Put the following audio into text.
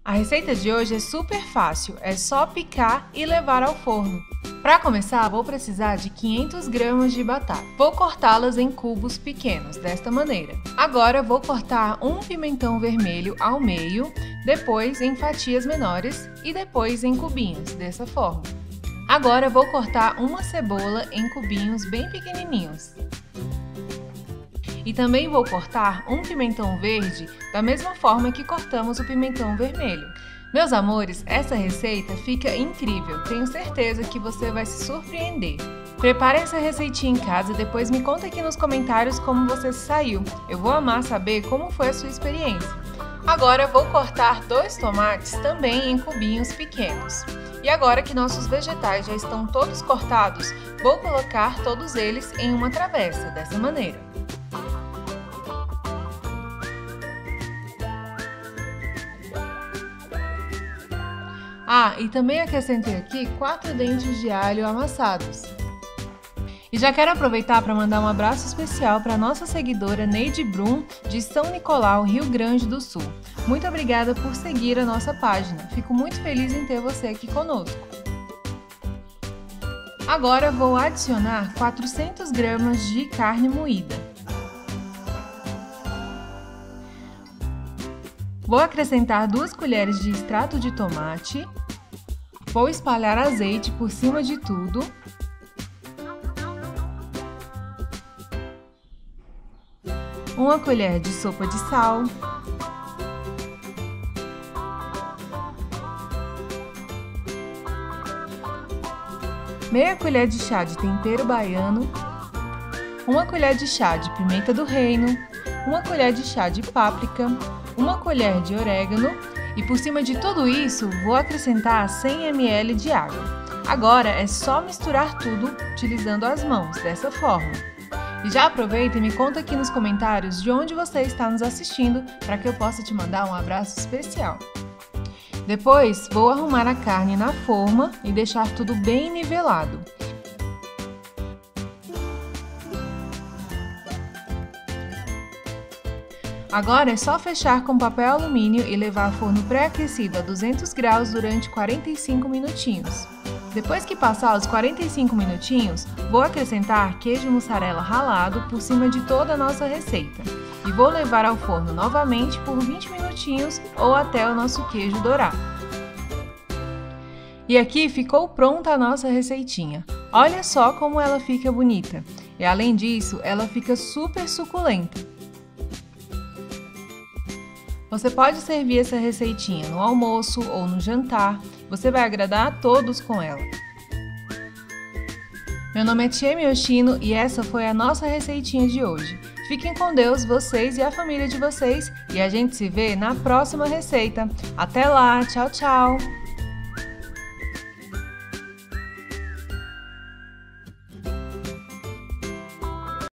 A receita de hoje é super fácil, é só picar e levar ao forno. Para começar, vou precisar de 500 gramas de batata. Vou cortá-las em cubos pequenos, desta maneira. Agora vou cortar um pimentão vermelho ao meio, depois em fatias menores e depois em cubinhos, dessa forma. Agora vou cortar uma cebola em cubinhos bem pequenininhos. E também vou cortar um pimentão verde da mesma forma que cortamos o pimentão vermelho. Meus amores, essa receita fica incrível, tenho certeza que você vai se surpreender. Prepare essa receitinha em casa e depois me conta aqui nos comentários como você se saiu. Eu vou amar saber como foi a sua experiência. Agora vou cortar 2 tomates também em cubinhos pequenos. E agora que nossos vegetais já estão todos cortados, vou colocar todos eles em uma travessa, dessa maneira. E também acrescentei aqui 4 dentes de alho amassados. E já quero aproveitar para mandar um abraço especial para a nossa seguidora Neide Brum, de São Nicolau, Rio Grande do Sul. Muito obrigada por seguir a nossa página, fico muito feliz em ter você aqui conosco. Agora vou adicionar 400 gramas de carne moída. Vou acrescentar 2 colheres de extrato de tomate. Vou espalhar azeite por cima de tudo. Uma colher de sopa de sal. Meia colher de chá de tempero baiano. Uma colher de chá de pimenta do reino. Uma colher de chá de páprica. Uma colher de orégano e por cima de tudo isso vou acrescentar 100 ml de água. Agora é só misturar tudo utilizando as mãos, dessa forma. E já aproveita e me conta aqui nos comentários de onde você está nos assistindo para que eu possa te mandar um abraço especial. Depois vou arrumar a carne na forma e deixar tudo bem nivelado. Agora é só fechar com papel alumínio e levar ao forno pré-aquecido a 200 graus durante 45 minutinhos. Depois que passar os 45 minutinhos, vou acrescentar queijo mussarela ralado por cima de toda a nossa receita. E vou levar ao forno novamente por 20 minutinhos ou até o nosso queijo dourar. E aqui ficou pronta a nossa receitinha. Olha só como ela fica bonita. E além disso, ela fica super suculenta. Você pode servir essa receitinha no almoço ou no jantar, você vai agradar a todos com ela. Meu nome é Tia Miyoshino e essa foi a nossa receitinha de hoje. Fiquem com Deus, vocês e a família de vocês, e a gente se vê na próxima receita. Até lá, tchau, tchau!